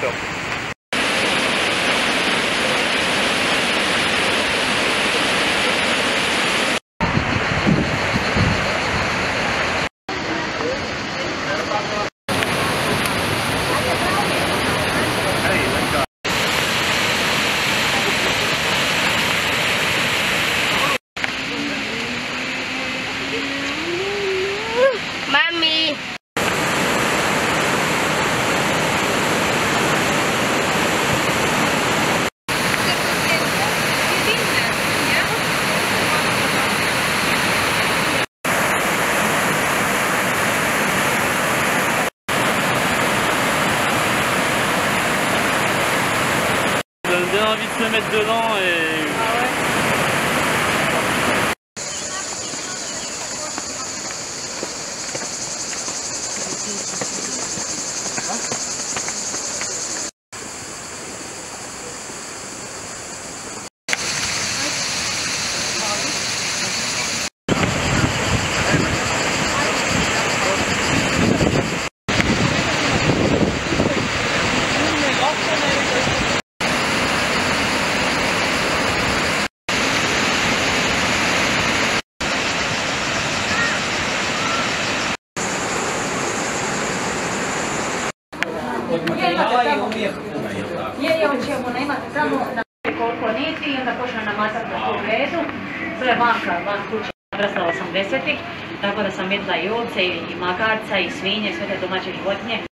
to. Mami! Ça donne bien envie de se mettre dedans et... Ah ouais. Je, hoćemo imati samo koliko niti i onda počne namazati na tu redu. To je van kuće, odrasla 80-ih, tako da sam vidjela i ovce, i magarca, i svinje, sve te domaće životinje.